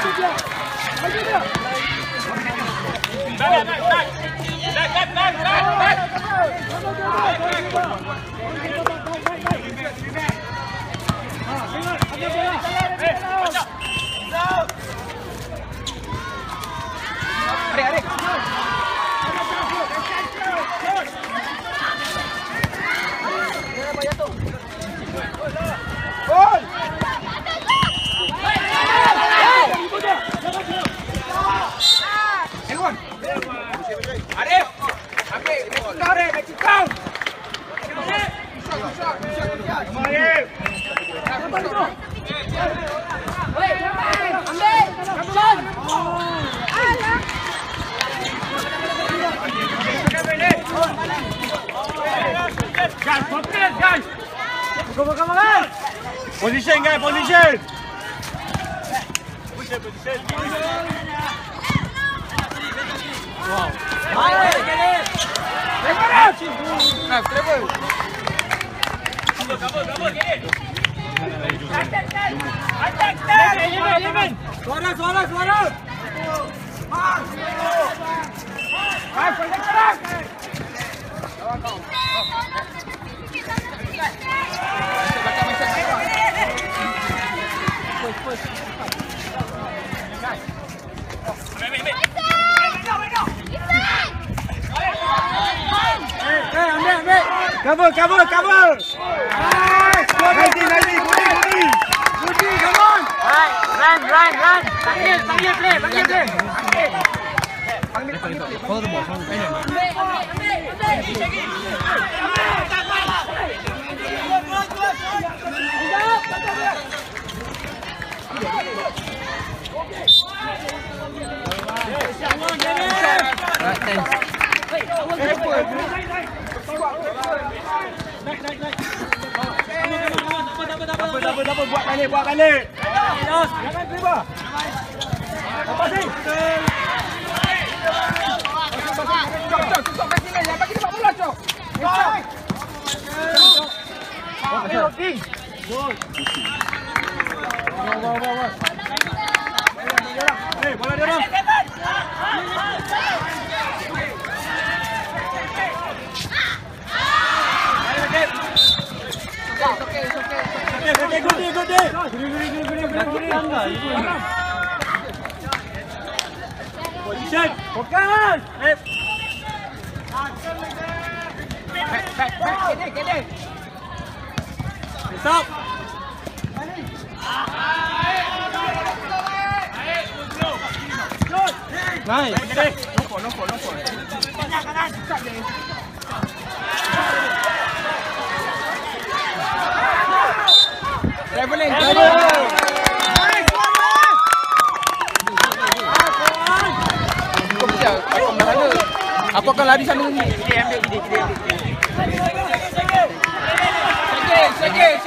Position guys, position. Wow. Cover! Nice! Goody, come on! Run! Panggil play! Follow the ball. Double, buat balik. Jangan terima. Apa sih? Cok, bagi dia bola, Cok. Okey. Gol. Wow. Bola dia orang. Good day. Position. Fokus. Back. Get. Stop. Nice. No for. Kanan. Traveling. Aku akan lari sana ni. Dia ambil. Sakit.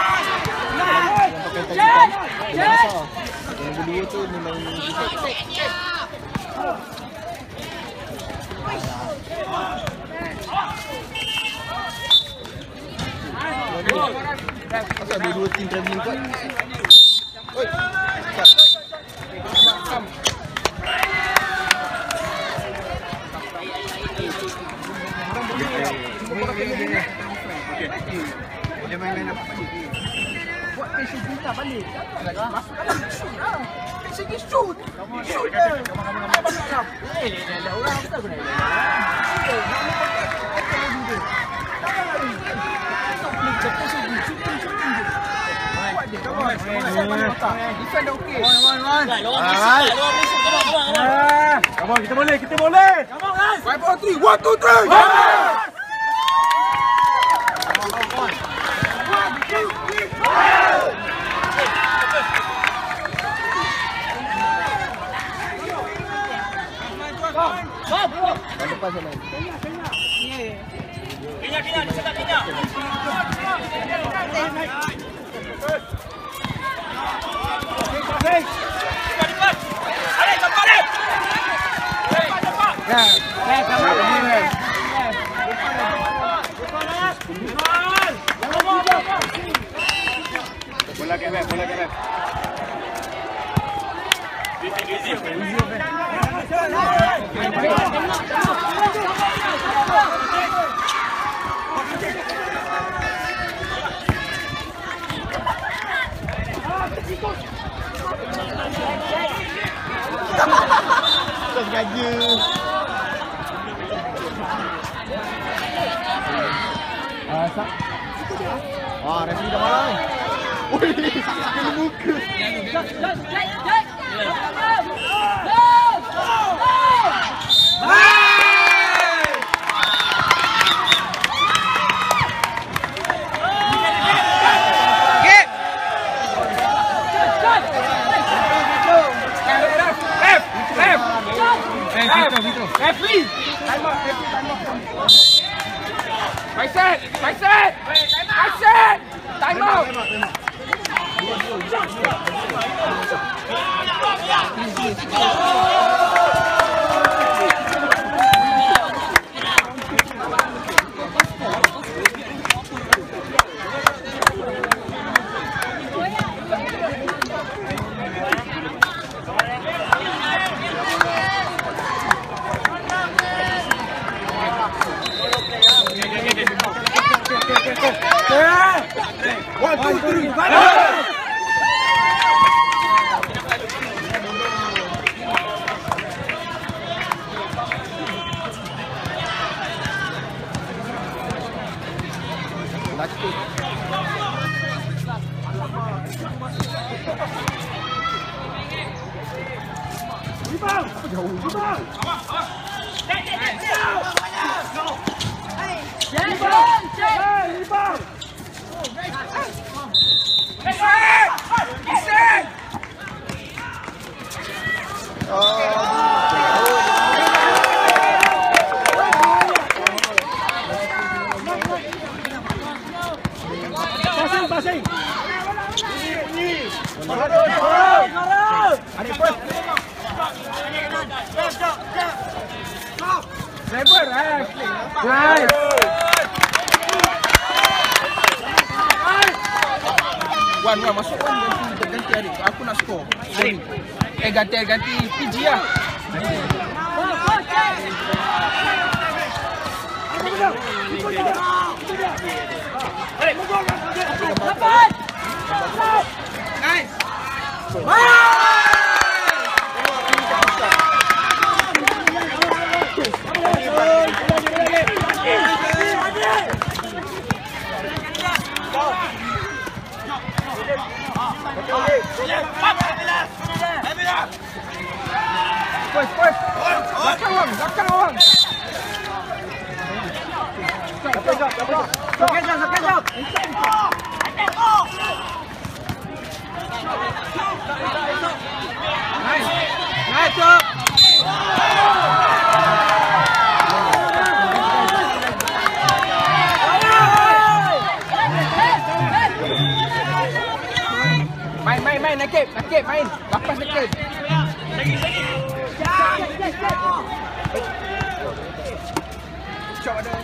Yang berdua tu memang asal ada dua tim travelling kot. Oi. Come. Boleh main apa balik. Buat passion kita balik. Masuk dalam shoot lah. Passion ni shoot. Shoot dia. Dah orang kita guna. Defend okey. One. Come on, kita boleh. Come on guys. 5 4 3. 1 2 3. Kenya, disekat Kenya. Bola ke back. Sengaja. Wah, referee dah marah ni. Oi, kena muka. Referee! Time out! Time out! One, two, three, fight! Passing. Wan, masuk ganti adik. Aku nak skor. Ganti PG lah. Nice. Belakang orang. Sekejap. Nice, Cok. Main, nakip, main. Lepas nakip. Cok ada.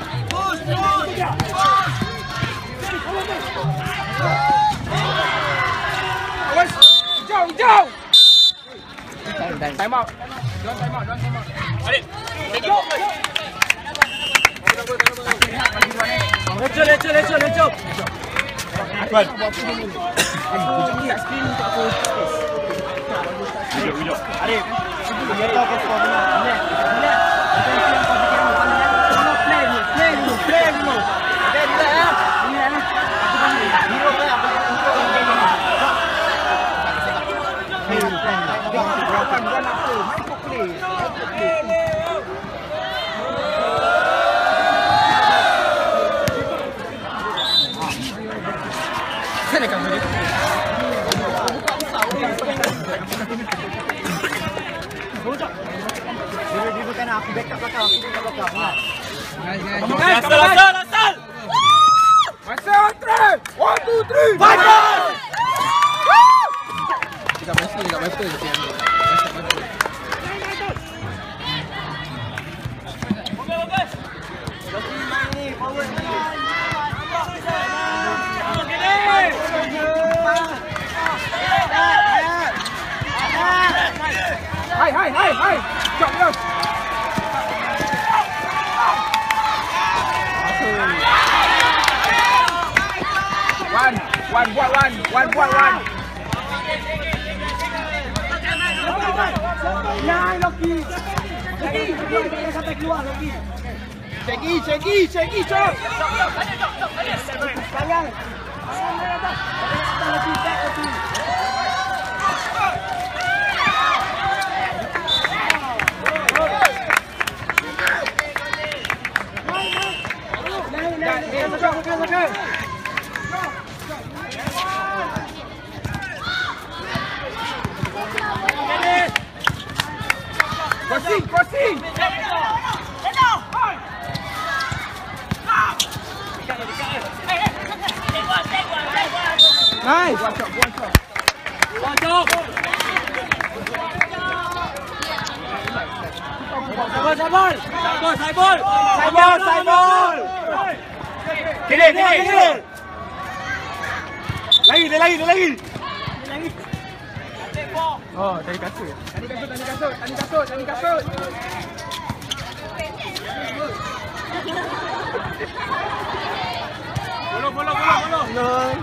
Awas, jauh. Time out. Don't time out. Balik. Lecok. Kuat. Hujung. Arif. Dia tahu kau skor mana. Play dulu. Dia ya. Ini ya. Aku panggil. Hero ke apa? Saya nak ambil. Dia bukan aku backup belakang. Asal. Masa try. 1, 2, 3. Fight! Dekat bicycle je dia. Bagus. Joki main ni, power ni. Gini. Hai. Jom terus. One buat one. Jangan Loki. Sampai keluar Loki. Cegi, jom. Sayang. Crossing. Nice. One shot. Saibol. Kiri. Lagi. Oh, tadi kasut. Tadi kasut. Follow.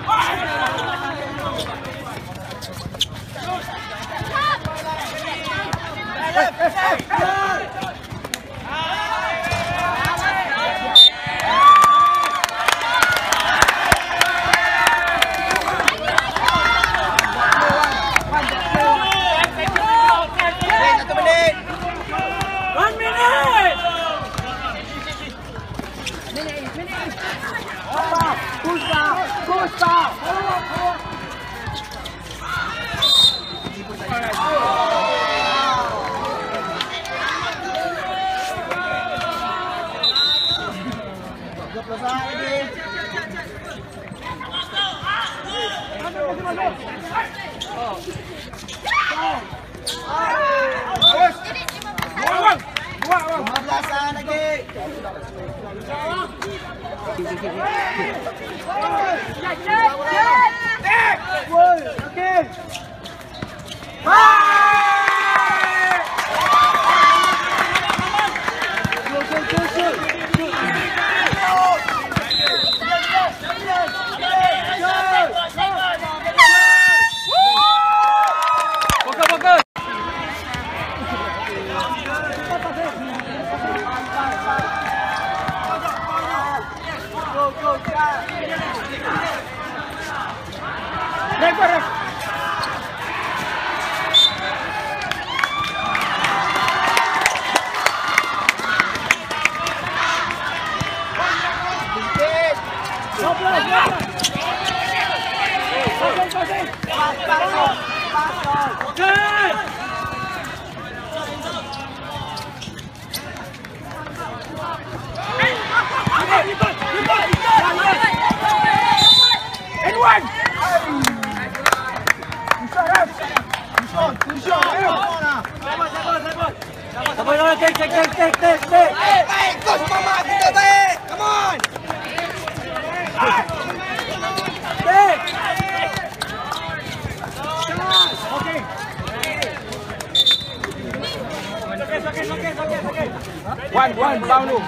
One, down dulu.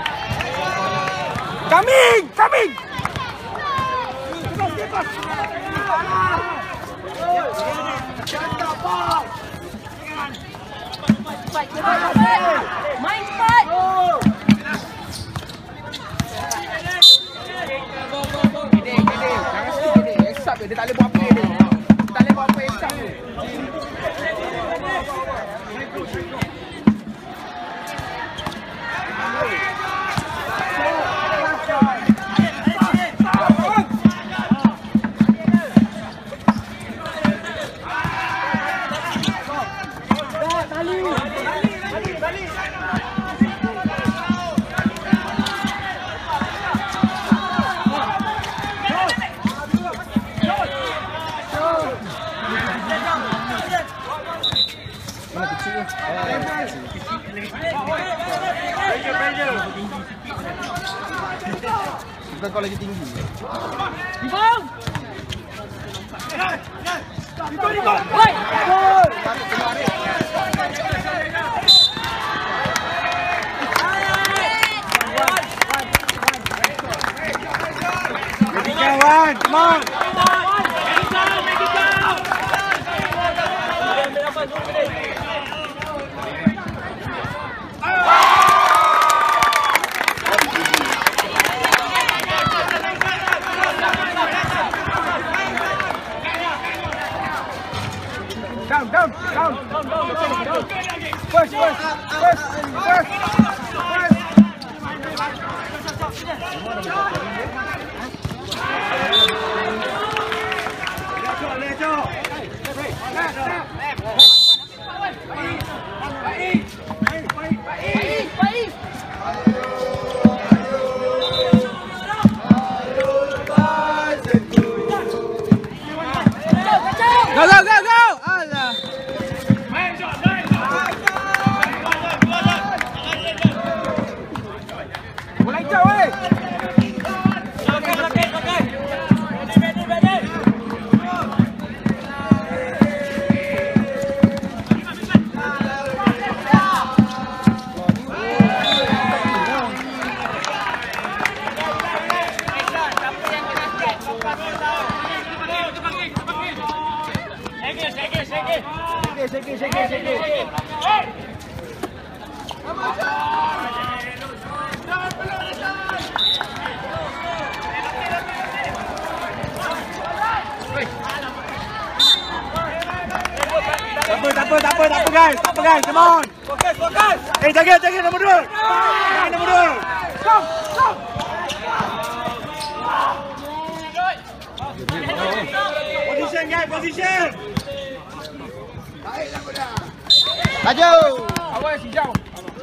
Coming. Main cepat. Gede. Jangan sikit gede. Esap dia tak boleh buat apa dia. Tak boleh buat apa esap dia. Kita kau lagi tinggi. Bang. Ikut. Down. First. Go! Allah. Mulai jauh, Sikit. Tak apa guys, come on. Fokus. Jaga nombor 2. Stop. Position. Laju. Awas hijau.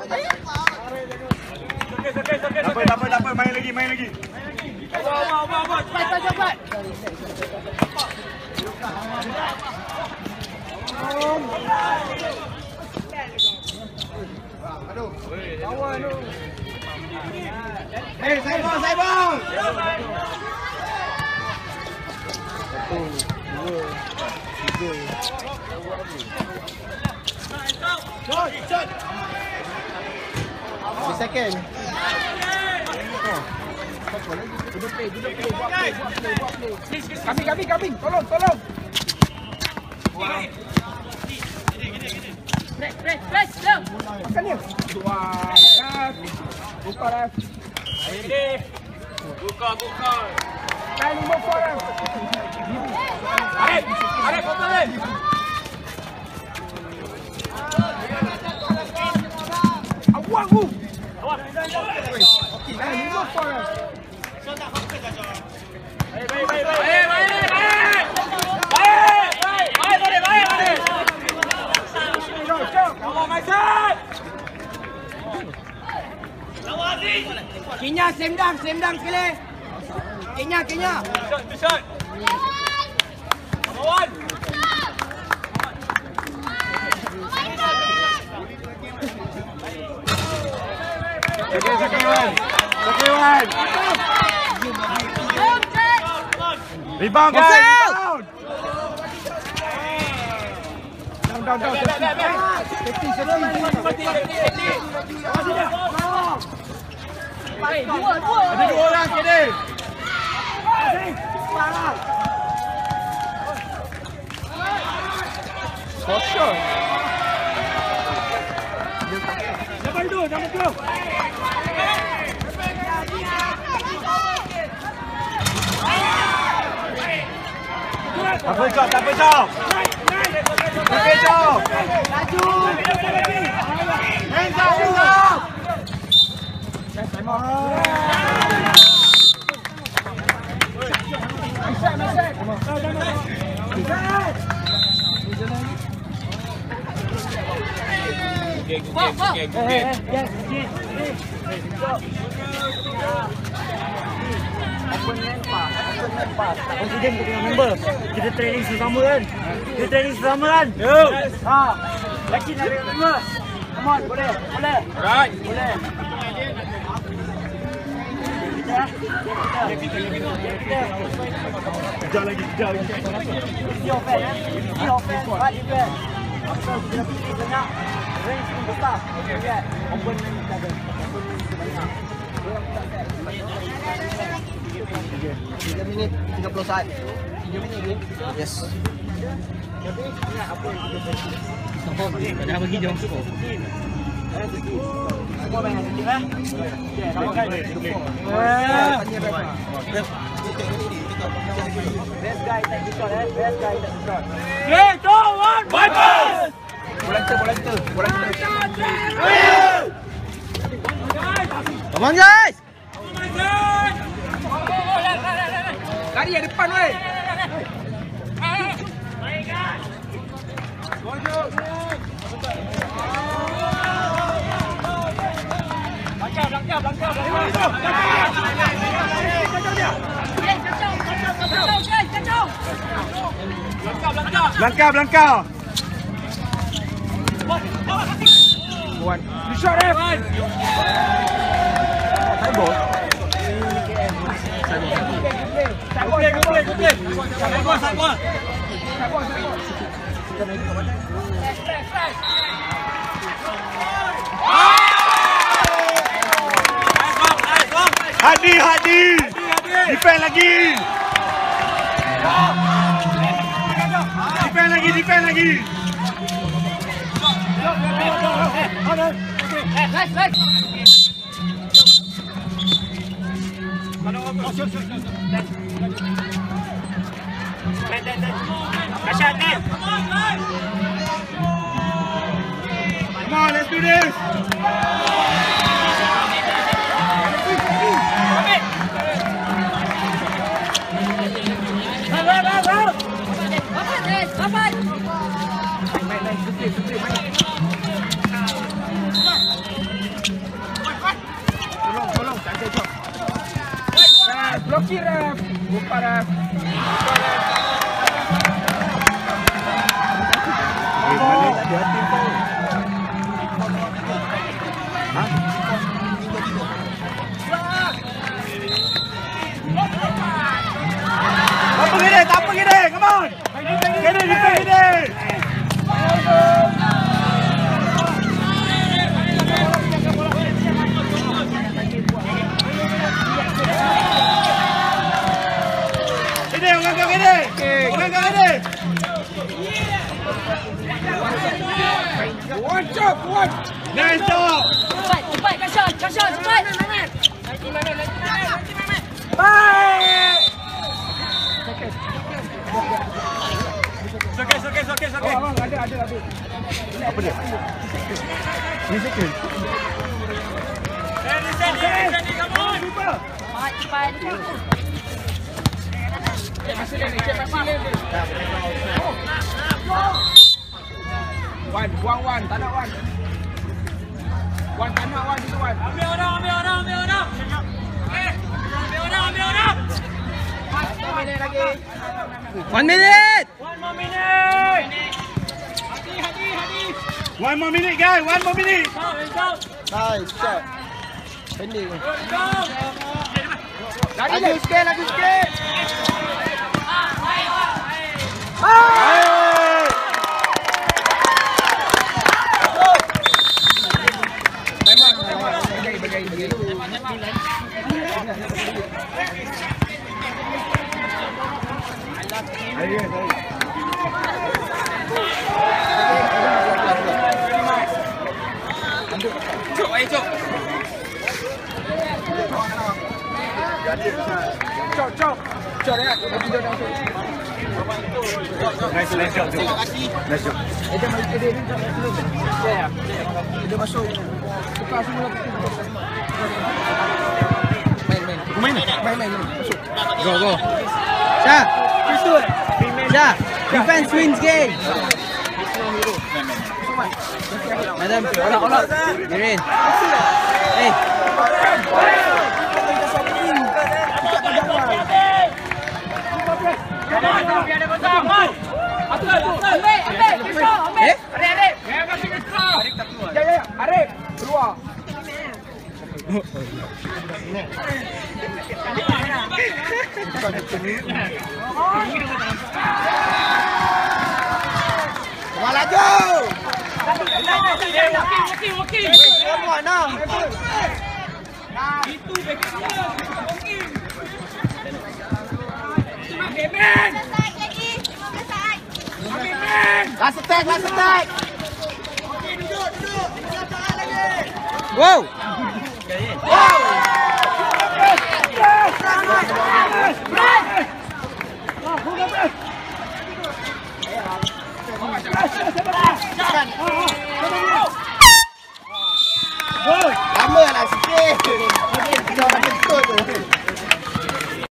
Tak apa, main lagi. Cepat. Aduh. Kawan tu. Saya bang. 1, 2, 3. Shot. 10 second. Good play. Buat play. Kami. Tolong. Press, go. Makan dia. Buka dah. Buka. Kali mau korang. Arif, potong ni. Awak tu. Okey, kali mau korang. Kenya, sendang sekali. Kenya. Shot. Lawan. Sakiwan. Rebound. Down. Safety. Ada 2 orang kiri. Kosong. Number 2. Tak apa, Chong. Laju. Hands up. Presiden dengan member. Kita training sesama kan? Yakin ada member? Come on, boleh. Alright. Boleh. Kejap lagi. Isi offense. Right defense. After kita pergi banyak, range pun besar. Lihat, opponent jaga. Banyak. 3 minit 30 saat. 3 minit ni? Yes. Tapi ingat apa yang kita pergi. Jangan pergi jauh. Semua main sikit lah. Okay, kamu kan. Best guy take the shot. Best guy take the shot. 3, 2, 1, Vipers! Bola kita. Come on guys! Lari yang depan weh. Belangkah. Buat. You shot ref. Saya bol. Hadi. Defend lagi. Come on, let's do this. Tolong, cantik jom. Blokir ref. Buka ref. Hati-hati kau. Tak apa gini. Come on. Gini. Gini. Kuat. Nice job. Cepat, kasar, cepat. Baik. Okay. Abang, ada. Apa dia? Ini second. Cepat. Wan, tak nak Wan. Wan tak nak Wan, itu Wan. Ambil orang. Ambil orang. 1 minute. 1 more minute, guys. 1 more minute. Nice shot. Pending. Lagi sikit. Cok dia. Nice job. Dia masuk. Tukar semula. Main. Masuk. Go. Syah. Syah. Defense wins game. Madam, olah. Mirin. Hey. Arif, keluar. Laju. Walking. Mana? Itu backup. Walking. Amin. Last attack. Wow.